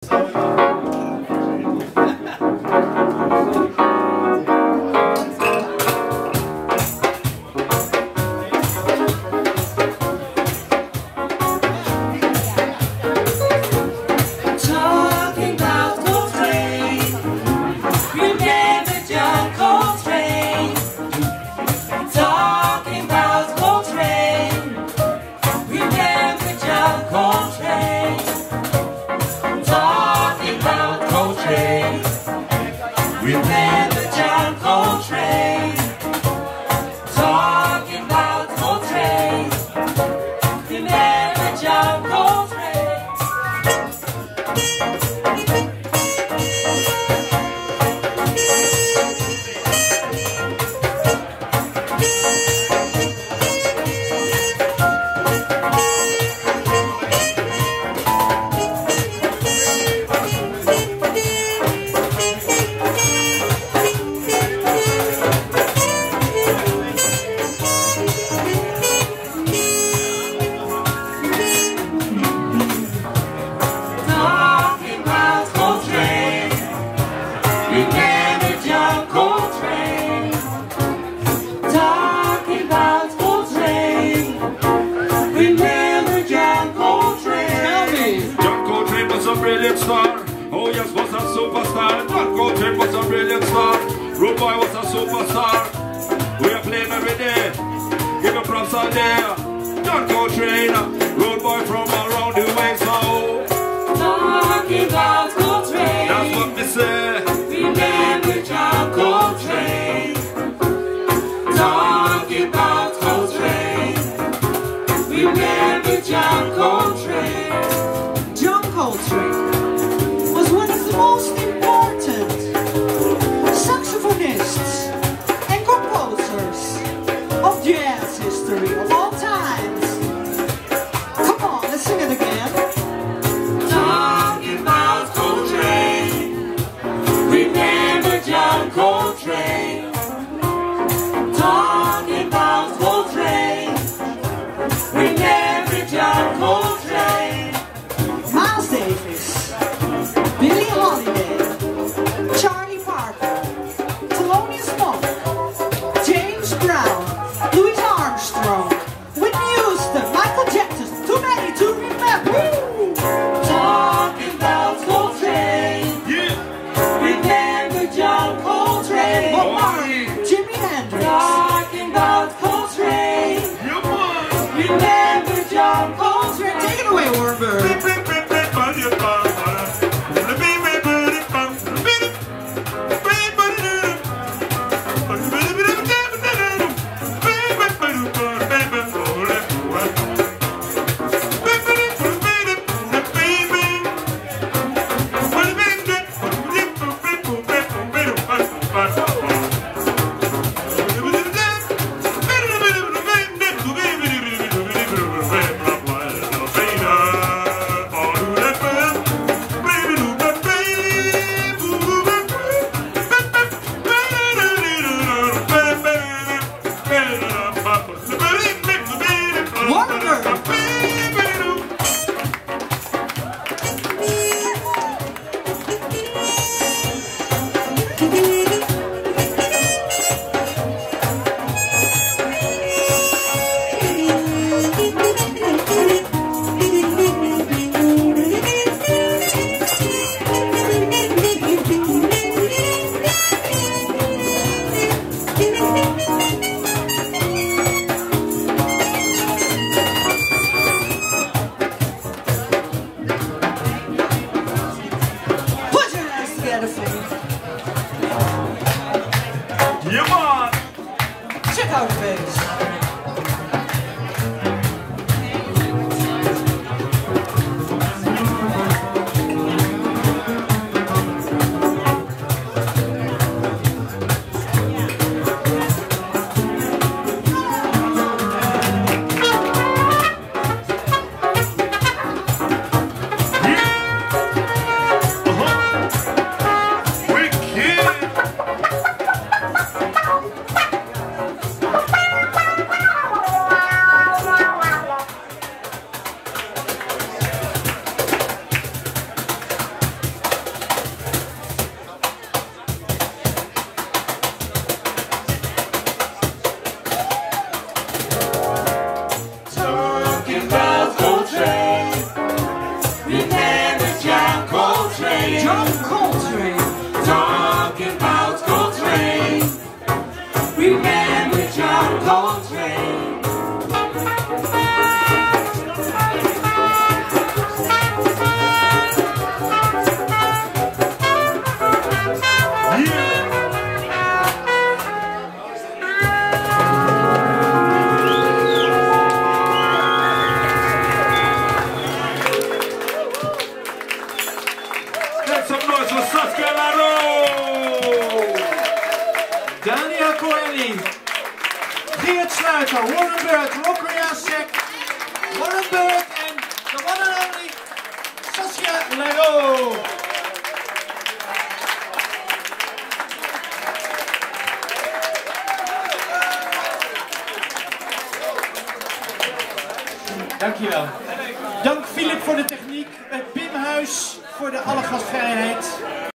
Oh yes, was a superstar. John Coltrane was a brilliant star. Rude Boy was a superstar. We are playing every day. Give a props all day. John Coltrane, Rude Boy from around the way. So talking about Coltrane, that's what they say. Remember John Coltrane. Talking about Coltrane. Remember John Coltrane. John Coltrane was one of the most important saxophonists and composers of jazz history of all times. Come on, let's sing it again. Talking about Coltrane. Remember John Coltrane. Talking about Coltrane. Remember John Coltrane. Miles Davis, Billie Holiday, Charlie Parker, Thelonious Monk, James Brown, Louis Armstrong, Whitney Houston, Michael Jackson, too many to remember. Talking about Coltrane. Remember John Coltrane. Bob Marley, Jimi Hendrix. Talking about Coltrane. Remember John Coltrane. Take it away, Warburg. Put your hands together for me. Make some noise for Saskia Laro. Daniel Coeli, Geert Sluiter, Warren Bird, Rocker Jacek, Warren Bird en the one and only Saskia Laro. Dankjewel. Dank Philip voor de techniek, Pim Huis voor de alle gastvrijheid.